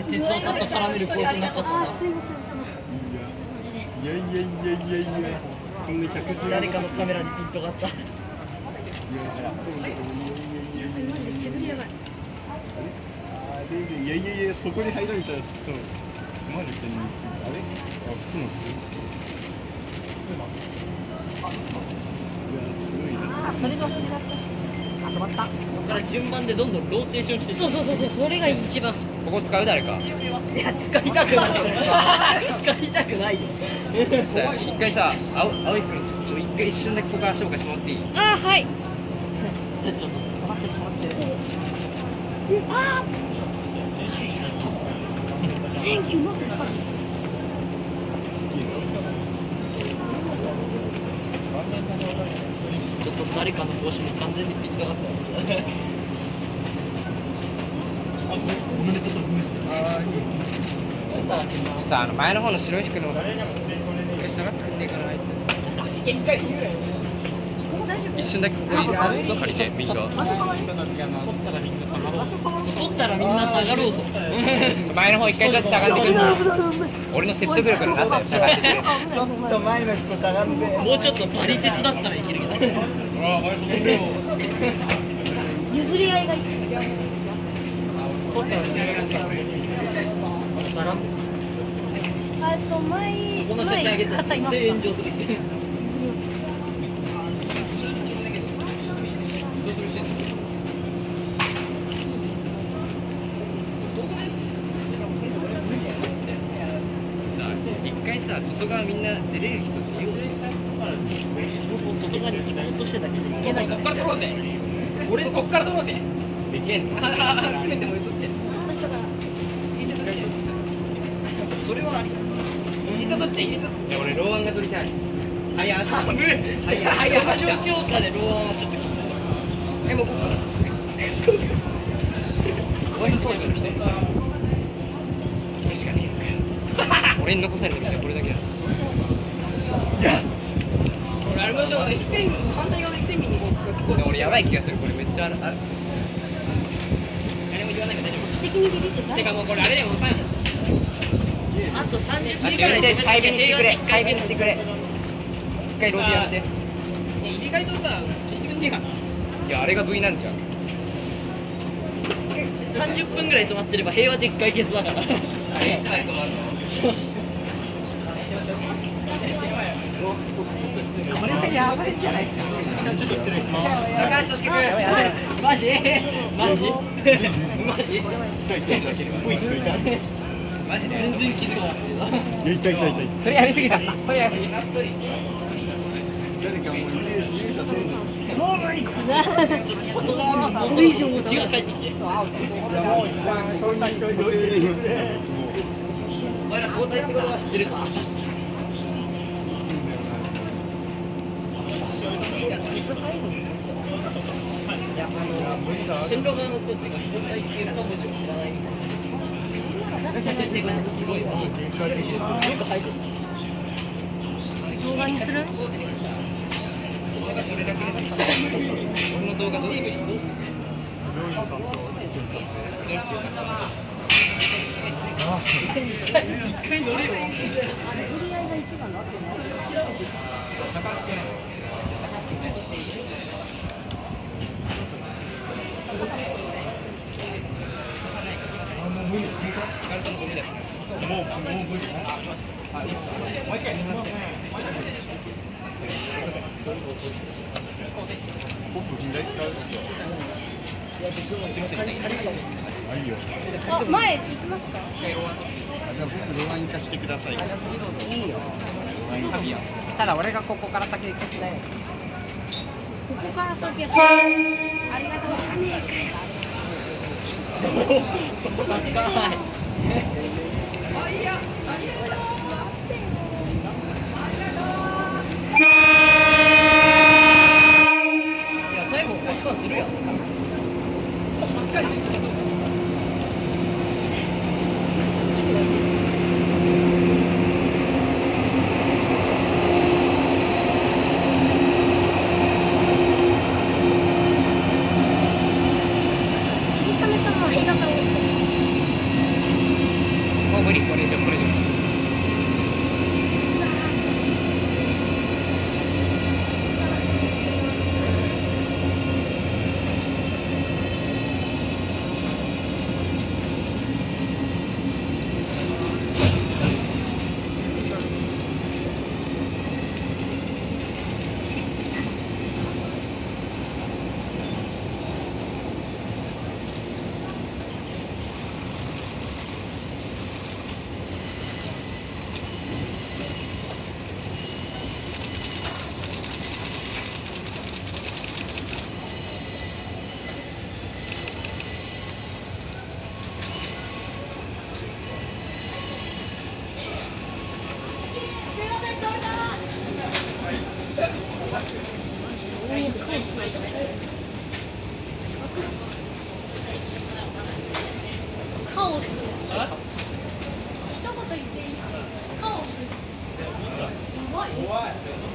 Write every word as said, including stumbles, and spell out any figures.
鉄オタと絡める構成になっちゃった。 あ、すいません。 いやいやいやいやいや。こんなひゃくじゅう。 誰かのカメラにピントがあった。 マジで手振りやばい。 いやいやいや、そこに入られたらちょっと困る点に。あれ？あ、普通の。いや、すごいな。 あ、それが本当だった。あ、止まった。 ここから順番でどんどんローテーションして。 そうそうそうそう、それが一番。 ここ使う誰か。 いや、使いたくない。使いたくないです。 さあ一回さ、青青い服ちょ一回一瞬だけここから紹介してもらっていい？ あ、はい。 ちょっと止まって止まって。 あー。千九のせか。 ちょっと誰かの帽子も完全にピントがあったんですよ。ごめんね、ちょっとごめんなさい。ああ、いいですね。 さあ、あの前の方の白い服の一回下がってくんねえかな、あいつ。一瞬だけここに借りて、右側。 取ったらみんな下がろうぞ。 前の方一回ちょっとしゃがんでくる。俺の説得力のなさよ、しゃがんでくる。 ちょっと前の人しゃがんで。 もうちょっとバリ鉄だったらいけるけど。 譲り合いがいい。あと前この写真上げて肩いますか。 で炎上するって。 一回さ、外側みんな出れる人って言うの？ 外側に行こうとしてだけでいけない。 こっから取ろうぜ。俺こっから取ろうぜ。いけんの？詰めても取っちゃう。それはあり。入れた取っちゃ入れた取っちゃ。俺ローアンが取りたい。はいや、多分。はいや、はいや、 状況下でローアンはちょっときつい。 え、もうここから。終わりのポイントの人。これしかねえのかよ。俺に残された道はこれだけだ。いや。俺あれもしょう。エキセン反対側のエキセンミンにこう。俺やばい気がする。これめっちゃある。あれ。誰も言わないから大丈夫。 知的にビビってた。 てかもうこれあれでも抑えない。 あとさんじゅっぷん待って、 ぐらいで対面してくれ。対面してくれ。一回ロビーやめて。入れ替えとさ、消してくんねえかな。いや、あれが V なんじゃん。 さんじゅっぷんぐらい止まってれば平和的解決だから。 あれ、最後あるの。 これはやばいんじゃないですか。 高橋俊樹君。 マジ？マジ？マジ？ マジで全然気づかなかったけど。 いや、痛い痛い痛い。 それやりすぎちゃった。それやりすぎ。 誰かもうイメージ入れたせいで。 外側にもうそろそろ血が帰ってきて。 いや、もう一旦こんな人いる。 お前ら交代ってことは知ってるか？いや、あの、線路側の人っていうか、交代っていうか文字を知らないみたいな。すごいわ。よく入ってる。 動画にする？ 俺の動画どういうふうに？ 一回乗れよ。 譲り合いが一番だ。 高橋君。 もう、もう無理。 あ、いいっすか。もう一回見ますね。 ポップ左使うですよ。あ、いいよ。 あ、前行きますか。 あ、じゃあ僕ローアン行かしてください。いいよ。 ただ俺がここから先行く気ないし。 ここから先は。ありがとうじゃねえかよ。 そこが使わない。いや、タイムを交換するやん。しっかりしてる。 霧雨さんは映画から。 無理これ以上これ以上。 カオス。一言言っていい？カオス。やばい。